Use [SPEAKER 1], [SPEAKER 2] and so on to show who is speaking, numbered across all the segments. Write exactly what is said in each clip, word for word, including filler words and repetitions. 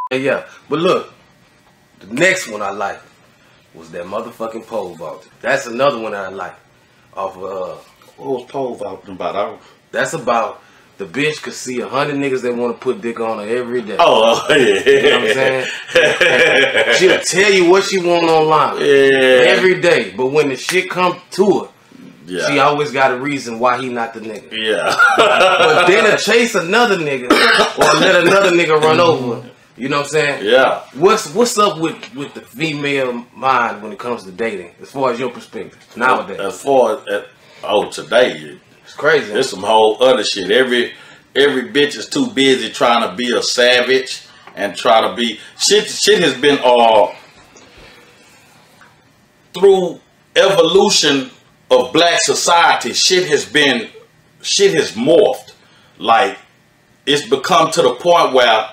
[SPEAKER 1] Yeah, but look, the next one I like was that motherfucking pole vault. That's another one that I like. Off uh,
[SPEAKER 2] what was pole vaulting about? I...
[SPEAKER 1] That's about the bitch could see a hundred niggas that want to put dick on her every day.
[SPEAKER 2] Oh, yeah.
[SPEAKER 1] You know what I'm saying? She'll tell you what she want online
[SPEAKER 2] yeah.
[SPEAKER 1] every day, but when the shit come to her,
[SPEAKER 2] yeah.
[SPEAKER 1] she always got a reason why he not the nigga.
[SPEAKER 2] Yeah.
[SPEAKER 1] But then to chase another nigga or let another nigga run over her. You know what I'm saying?
[SPEAKER 2] Yeah.
[SPEAKER 1] What's what's up with, with the female mind when it comes to dating, as far as your perspective nowadays?
[SPEAKER 2] As far as, uh, oh, today,
[SPEAKER 1] it's crazy.
[SPEAKER 2] There's some whole other shit. Every every bitch is too busy trying to be a savage and try to be shit. Shit has been all uh, through evolution of black society. Shit has been shit has morphed. Like it's become to the point where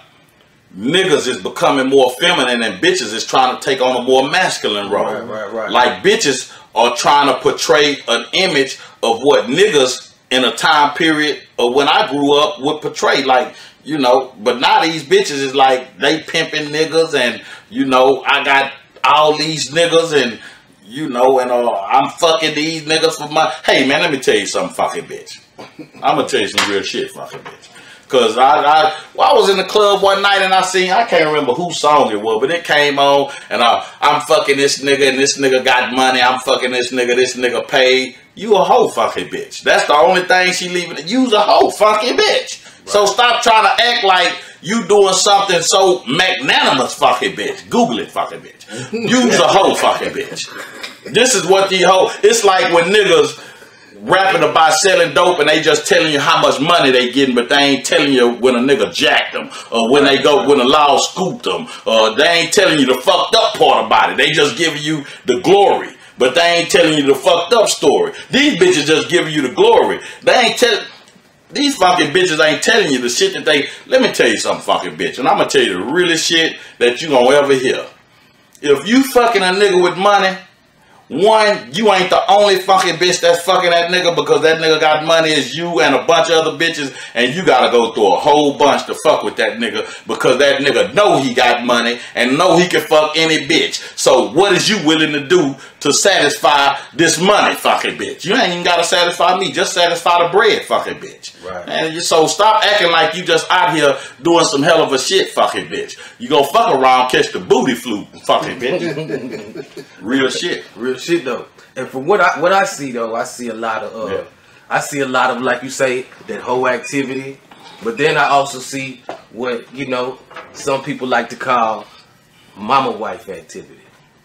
[SPEAKER 2] niggas is becoming more feminine and bitches is trying to take on a more masculine role.
[SPEAKER 1] Right, right, right.
[SPEAKER 2] Like bitches are trying to portray an image of what niggas in a time period of when I grew up would portray. Like, you know, but now these bitches is like they pimping niggas and, you know, I got all these niggas and, you know, and uh, I'm fucking these niggas for my... Hey, man, let me tell you something, fucking bitch. I'm going to tell you some real shit, fucking bitch. Cause I, I, well, I was in the club one night and I seen, I can't remember whose song it was, but it came on and I, I'm fucking this nigga and this nigga got money. I'm fucking this nigga, this nigga paid. You a hoe fucking bitch. That's the only thing she leaving. You's a hoe fucking bitch. Right. So stop trying to act like you doing something so magnanimous fucking bitch. Google it fucking bitch. You's a hoe fucking bitch. This is what the hoe, it's like when niggas rapping about selling dope and they just telling you how much money they getting, but they ain't telling you when a nigga jacked them or when they go when a law scooped them, or they ain't telling you the fucked up part about it. They just giving you the glory, but they ain't telling you the fucked up story. These bitches just giving you the glory. They ain't telling. These fucking bitches ain't telling you the shit that they. Let me tell you something, fucking bitch, and I'm gonna tell you the realest shit that you gonna ever hear. If you fucking a nigga with money, one, you ain't the only fucking bitch that's fucking that nigga, because that nigga got money as you and a bunch of other bitches, and you gotta go through a whole bunch to fuck with that nigga, because that nigga know he got money and know he can fuck any bitch. So what is you willing to do to satisfy this money fucking bitch? You ain't even gotta satisfy me, just satisfy the bread fucking bitch.
[SPEAKER 1] Right.
[SPEAKER 2] And you, so stop acting like you just out here doing some hell of a shit fucking bitch. You go fuck around, catch the booty flute fucking bitch. Real shit.
[SPEAKER 1] Real shit though. And from what I what I see though, I see a lot of uh, yeah. I see a lot of, like you say, that whole activity. But then I also see what, you know, some people like to call mama wife activity.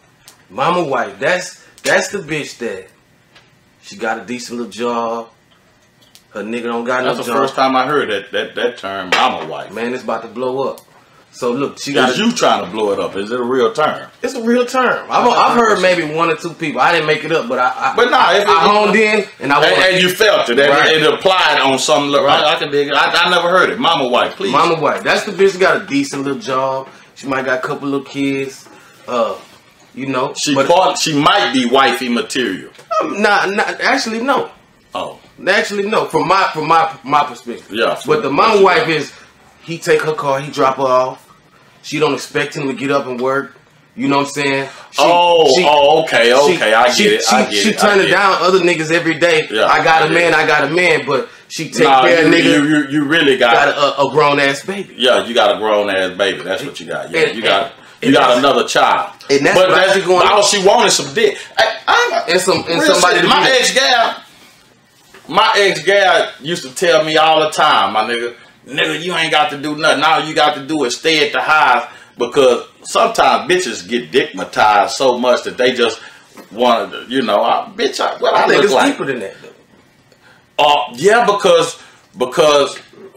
[SPEAKER 1] Mama wife, that's that's the bitch that she got a decent little job. Her nigga don't got no job.
[SPEAKER 2] That's the first time I heard that that that term, mama wife.
[SPEAKER 1] Man, it's about to blow up. So look, she got.
[SPEAKER 2] Is you trying to blow it up? Is it a real term?
[SPEAKER 1] It's a real term. I've, I've heard maybe one or two people. I didn't make it up, but I. I
[SPEAKER 2] but nah, if
[SPEAKER 1] I honed in and I.
[SPEAKER 2] And, and you felt it.
[SPEAKER 1] Right.
[SPEAKER 2] It applied on some. Right. I, I can dig it. I, I never heard it. Mama wife, please.
[SPEAKER 1] Mama wife. That's the bitch that got a decent little job. She might got a couple little kids. Uh, you know.
[SPEAKER 2] She
[SPEAKER 1] but,
[SPEAKER 2] part, She might be wifey material.
[SPEAKER 1] Um, nah, nah. Actually, no.
[SPEAKER 2] Oh.
[SPEAKER 1] Actually, no. From my from my my perspective.
[SPEAKER 2] Yeah.
[SPEAKER 1] But the mama wife is, he take her car, he drop her off. She don't expect him to get up and work. You know what I'm saying? She,
[SPEAKER 2] oh,
[SPEAKER 1] she,
[SPEAKER 2] oh, okay, okay,
[SPEAKER 1] she,
[SPEAKER 2] I get
[SPEAKER 1] she,
[SPEAKER 2] it. I get
[SPEAKER 1] she,
[SPEAKER 2] it.
[SPEAKER 1] She turning down other niggas every day.
[SPEAKER 2] Yeah,
[SPEAKER 1] I got
[SPEAKER 2] I
[SPEAKER 1] a man,
[SPEAKER 2] it.
[SPEAKER 1] I got a man, but she take
[SPEAKER 2] nah,
[SPEAKER 1] care of
[SPEAKER 2] you,
[SPEAKER 1] nigga.
[SPEAKER 2] You, you, you really got,
[SPEAKER 1] got a, a grown ass baby.
[SPEAKER 2] Yeah, you got a grown ass baby. That's what you got. Yeah,
[SPEAKER 1] and,
[SPEAKER 2] you got.
[SPEAKER 1] And,
[SPEAKER 2] you got another child.
[SPEAKER 1] And that's
[SPEAKER 2] but
[SPEAKER 1] what
[SPEAKER 2] that's
[SPEAKER 1] going
[SPEAKER 2] all
[SPEAKER 1] on.
[SPEAKER 2] she wanted some dick. I, I,
[SPEAKER 1] and some and somebody.
[SPEAKER 2] Shit, my ex gal, my ex gal used to tell me all the time, my nigga, nigga, you ain't got to do nothing. All you got to do is stay at the house, because sometimes bitches get dickmatized so much that they just want to, you know, I, bitch, I, what I,
[SPEAKER 1] I think
[SPEAKER 2] look
[SPEAKER 1] it's
[SPEAKER 2] like.
[SPEAKER 1] deeper than that, though.
[SPEAKER 2] Uh, yeah, because because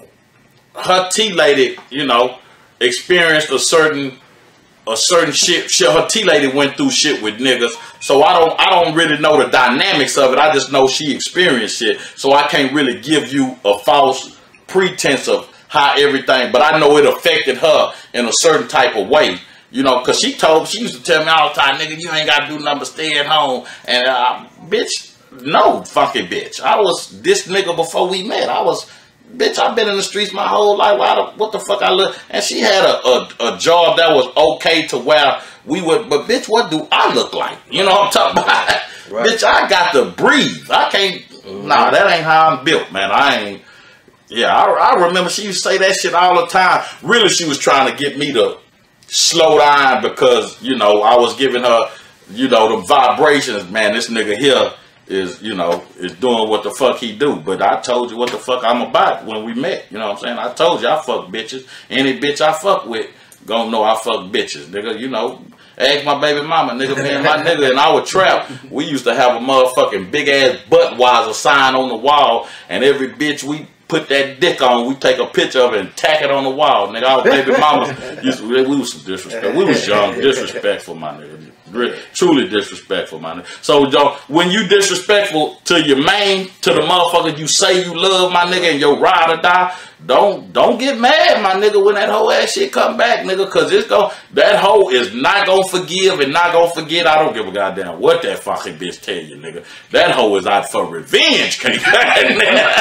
[SPEAKER 2] her T lady, you know, experienced a certain a certain shit. shit. Her T lady went through shit with niggas, so I don't I don't really know the dynamics of it. I just know she experienced shit, so I can't really give you a false pretense of how everything. But I know it affected her in a certain type of way. You know, because she told, she used to tell me all the time, nigga, you ain't got to do nothing but stay at home. And, uh, bitch, no fucking bitch. I was this nigga before we met. I was, bitch, I've been in the streets my whole life. Why the, what the fuck I look? And she had a, a, a job that was okay to where we would, but bitch, what do I look like? You know what I'm talking about? Right. Bitch, I got to breathe. I can't, mm-hmm. nah, that ain't how I'm built, man. I ain't, yeah, I, I remember she used to say that shit all the time. Really, she was trying to get me to slow down because, you know, I was giving her, you know, the vibrations. Man, this nigga here is, you know, is doing what the fuck he do. But I told you what the fuck I'm about when we met. You know what I'm saying? I told you I fuck bitches. Any bitch I fuck with gonna know I fuck bitches. Nigga, you know, ask my baby mama, nigga, me and my nigga in our trap, we used to have a motherfucking big ass Budweiser sign on the wall, and every bitch we put that dick on, we take a picture of it and tack it on the wall. Nigga, our baby mama used to, we was some disrespect. We was young, disrespectful, my nigga. Truly disrespectful, my nigga. So, Joe, when you disrespectful to your main, to the motherfucker you say you love, my nigga, and your ride or die, don't don't get mad, my nigga, when that whole ass shit come back, nigga, because it's going that hoe is not gonna forgive and not gonna forget. I don't give a goddamn what that fucking bitch tell you, nigga. That hoe is out for revenge, cake ass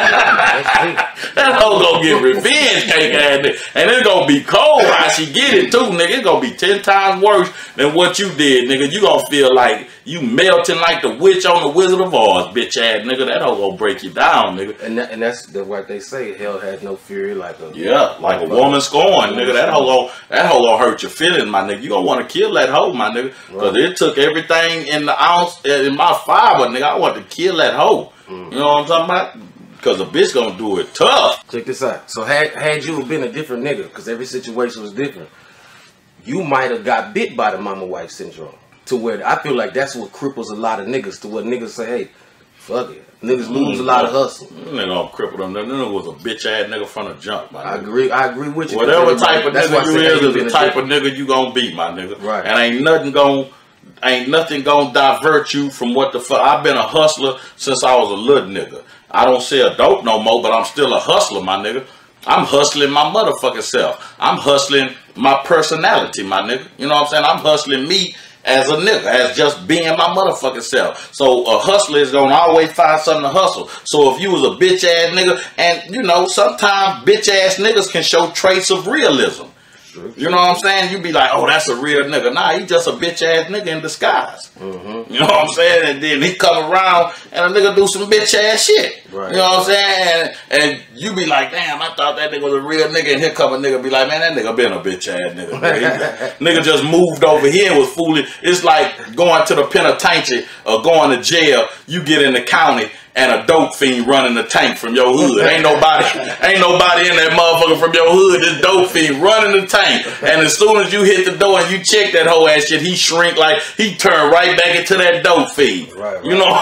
[SPEAKER 2] nigga. That hoe gonna get revenge, cake ass nigga. And it's gonna be cold how she get it too, nigga. It's gonna be ten times worse than what you did, nigga. You gonna feel like you melting like the witch on the Wizard of Oz, bitch ass nigga. That hoe gonna break you down, nigga.
[SPEAKER 1] And that, and that's the, what they say. Hell has no fury like a
[SPEAKER 2] yeah, like a woman scorned, nigga. That hoe gonna that hoe gonna hurt your feelings, my nigga. You gonna want to kill that hoe, my nigga, because right. It took everything in the ounce in my fiber, nigga. I want to kill that hoe. Mm. You know what I'm talking about? Because a bitch gonna do it tough.
[SPEAKER 1] Check this out. So had had you been a different nigga, because every situation was different, you might have got bit by the mama wife syndrome. To where I feel like that's what cripples a lot of niggas. To where niggas say, hey, fuck it. Niggas lose a lot of hustle.
[SPEAKER 2] Nigga gonna cripple them. That nigga was a bitch ass nigga from the jump, my nigga.
[SPEAKER 1] I agree. I agree with you.
[SPEAKER 2] Whatever type of nigga you is, is the type of nigga you gonna be, my nigga.
[SPEAKER 1] Right.
[SPEAKER 2] And ain't nothing gonna, ain't nothing gonna divert you from what the fuck. I've been a hustler since I was a little nigga. I don't sell dope no more, but I'm still a hustler, my nigga. I'm hustling my motherfucking self. I'm hustling my personality, my nigga. You know what I'm saying? I'm hustling me as a nigga, as just being my motherfucking self. So a hustler is gonna always find something to hustle. So if you was a bitch ass nigga, and you know, sometimes bitch ass niggas can show traits of realism. You know what I'm saying? You be like, oh, that's a real nigga. Nah, he just a bitch ass nigga in disguise. Mm-hmm. You know what I'm saying? And then he come around and a nigga do some bitch ass shit. Right. You know what I'm saying? And, and you be like, damn, I thought that nigga was a real nigga. And here come a nigga be like, man, that nigga been a bitch ass nigga. He, nigga just moved over here and was fooling. It's like going to the penitentiary or going to jail. You get in the county and a dope fiend running the tank from your hood. Ain't nobody, ain't nobody in that motherfucker from your hood. This dope fiend running the tank. And as soon as you hit the door and you check that whole ass shit, he shrink like he turn right back into that dope fiend. Right, right. You know,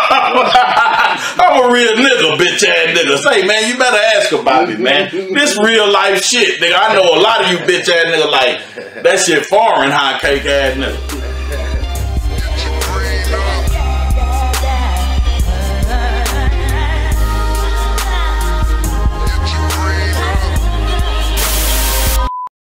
[SPEAKER 2] I'm a real nigga, bitch ass nigga. Say, man, you better ask about me, man. This real life shit, nigga. I know a lot of you bitch ass nigga like that shit foreign, high cake ass nigga.